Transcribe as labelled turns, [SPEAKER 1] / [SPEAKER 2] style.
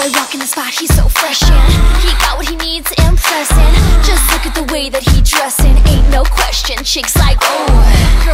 [SPEAKER 1] boy walking the spot, he's so fresh and he got what he needs, impressing. Just look at the way that he dressin', ain't no question. Chicks like, oh,